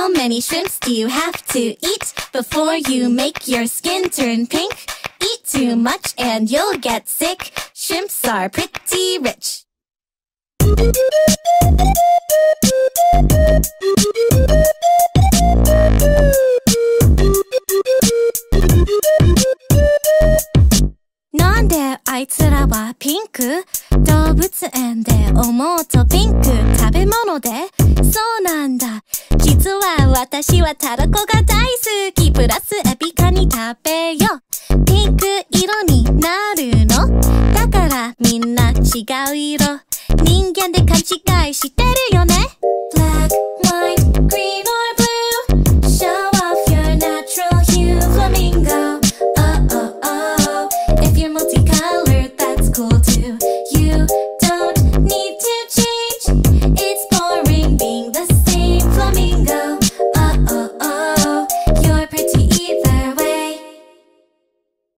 many shrimps do you have to eat before you make your skin turn pink? Eat too much and you'll get sick. Shrimps are pretty rich. Nande あいつらはピンク？動物園で思うとピンク。食べ物で？そうなんだ。実は私はタラコが大好き。プラスエビカニ食べよ。ピンク色になるの？だからみんな違う色。人間で勘違いしてるよね。